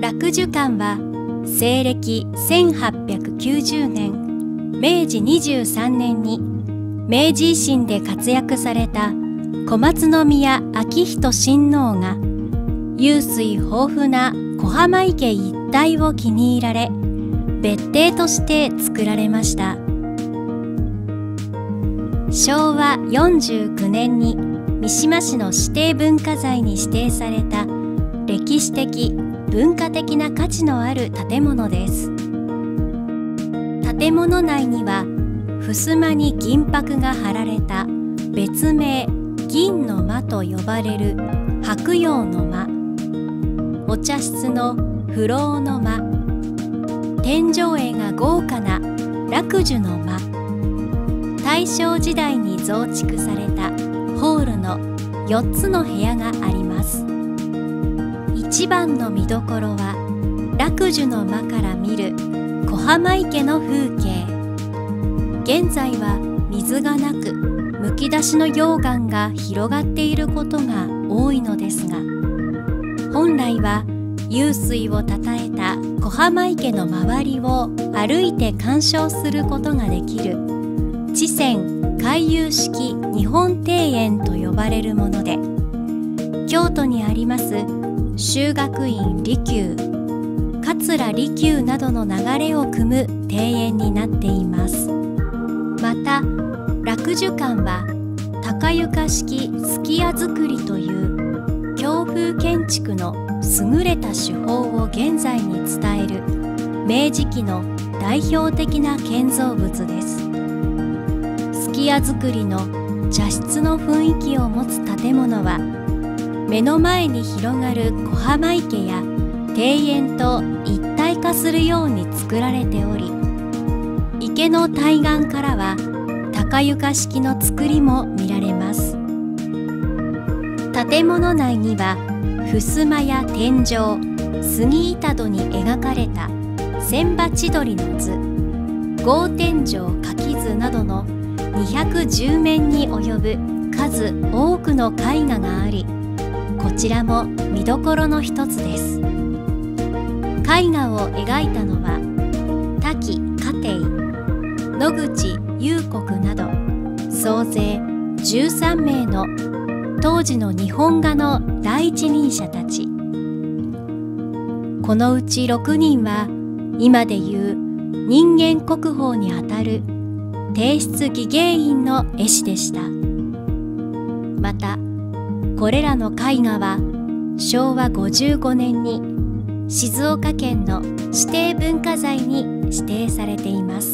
楽寿館は西暦1890年明治23年に明治維新で活躍された小松宮昭仁親王が湧水豊富な小浜池一帯を気に入られ別邸として作られました。昭和49年に三島市の指定文化財に指定された歴史的・文化的な価値のある建物です。建物内には襖に銀箔が貼られた別名銀の間と呼ばれる白楊の間、お茶室の不老の間、天井絵が豪華な楽寿の間、大正時代に増築されたホールの4つの部屋があります。一番の見どころは楽寿の間から見る小浜池の風景。現在は水がなくむき出しの溶岩が広がっていることが多いのですが、本来は湧水をたたえた小浜池の周りを歩いて鑑賞することができる池泉回遊式日本庭園と呼ばれるもので、京都にあります修学院利休、桂利休などの流れを組む庭園になっています。また楽寿館は高床式数寄屋造りという京風建築の優れた手法を現在に伝える明治期の代表的な建造物です。数寄屋造りの茶室の雰囲気を持つ建物は目の前に広がる小浜池や庭園と一体化するように作られており、池の対岸からは高床式の造りも見られます。建物内には襖や天井、杉板戸に描かれた千羽千鳥の図、格天井柿図などの210面に及ぶ数多くの絵画があり、こちらも見どころの一つです。絵画を描いたのは滝家庭、野口祐国など総勢13名の当時の日本画の第一人者たち。このうち6人は今でいう人間国宝にあたる帝室技芸員の絵師でした。またこれらの絵画は昭和55年に静岡県の指定文化財に指定されています。